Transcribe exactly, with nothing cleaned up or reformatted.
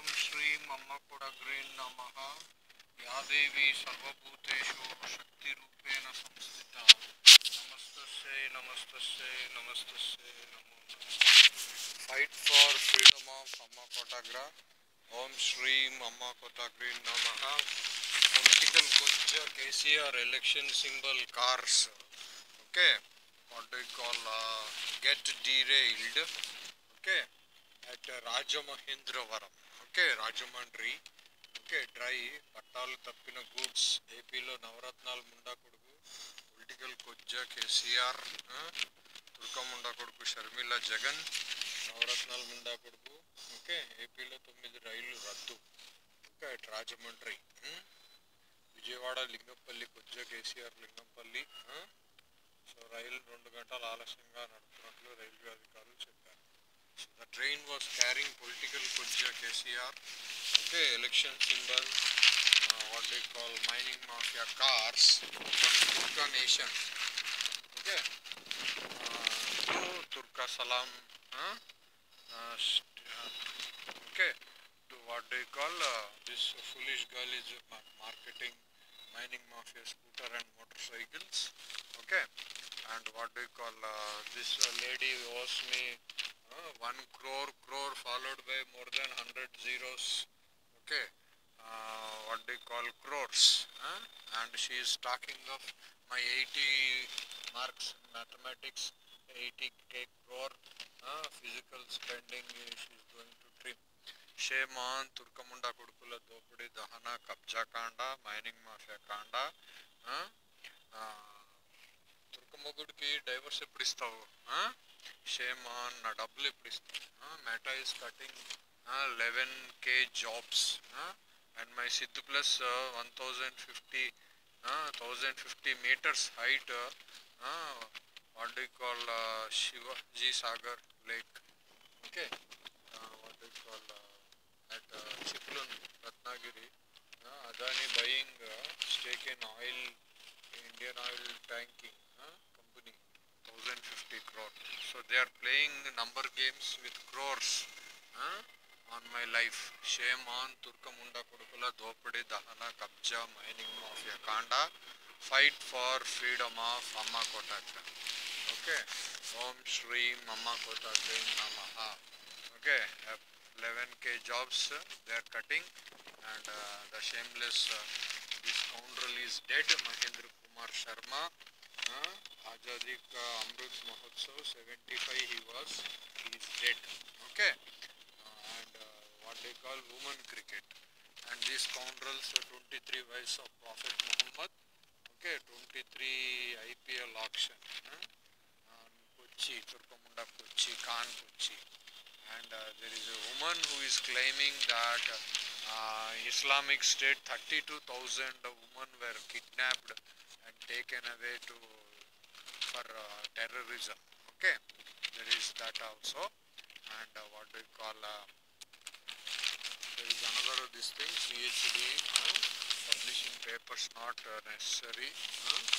ओम श्री मम्मा कोडग्रे नमः। या देवी सर्वभूतेषु शक्तिरूपेण संस्थिता। नमस्तस्यै नमस्तस्यै नमस्तस्यै नमो नमः। Fight for freedom of Amma Kotagra. Om Shri Amma Kotagra Namaha. Political Gojja K C R election symbol cars. Okay. What do you call uh, get derailed. Okay. At uh, Rajamahendravaram. Okay. Rajamandri. Okay. Dry. Pattal Tappina goods. A P lo Navaratnal Munda Kudugu. Political Gojja K C R. Uh, Turka Munda Kudugu Sharmila Jagan. నవరత్నాల ముండా కొడుకు okay ఏపీలో తొమ్మిది రైళ్లు రద్దు okay అటు రాజమండ్రి విజయవాడ లింగంపల్లి కొజ్జ KCR Lingampalli so రైలు రెండు గంటలు ఆలస్యంగా నడుపుతున్నట్లు రైల్వే అధికారులు చెప్పారు. So the train was carrying political కొజ్జ KCR okay election symbol what they call mining mafia cars from తుర్కా నేషన్ ఓకే తుర్కా సలాం Uh, okay, to what do you call uh, this foolish girl is uh, marketing mining mafia scooter and motorcycles. Okay, and what do you call uh, this uh, lady owes me uh, one crore crore followed by more than hundred zeros. Okay, uh, what do you call crores? Uh, and she is talking of my eighty marks in mathematics, eighty k crore. Uh, physical spending uh, she is going to trim. Shame on Turkamunda Kudukula Dopudi Dahana Kabja Kanda, mining mafia Kanda. Uh, uh, Turkamogudki divorce pristavu. Uh, shame on uh, double pristavu. Uh, Meta is cutting uh, eleven k jobs. Uh, and my Sidhu plus uh, one thousand fifty uh, one thousand fifty meters height. Uh, uh, what do you call uh, Shivaji Sagar Lake, okay, uh, what do you call uh, at uh, Chiplun, Ratnagiri, uh, Adani buying uh, stake in oil, Indian oil tanking uh, company, one thousand fifty crore. So they are playing number games with crores uh, on my life. Shame on Turkamunda Kudukula Dopadi Dahana Kabja mining mafia Kanda. Fight for freedom of Amma Kotagra. Okay, Om Shri Amma Kotagra Namaha. Okay, eleven k jobs uh, they are cutting, and uh, the shameless uh, this scoundrel is dead. Mahendra Kumar Sharma, uh, Azadi Ka Amrit Mahotsav seventy-five he was, he is dead. Okay, uh, and uh, what they call women cricket, and these scoundrels uh, twenty-three wives of Prophet Muhammad. Okay, twenty-three I P L auction. Uh, Kochi, Turkamunda Kochi, Khan Kochi, and uh, there is a woman who is claiming that uh, Islamic State thirty-two thousand women were kidnapped and taken away to for uh, terrorism. Okay, there is that also, and uh, what do you call? Uh, there is another this thing P H D uh, publishing papers not uh, necessary. Uh,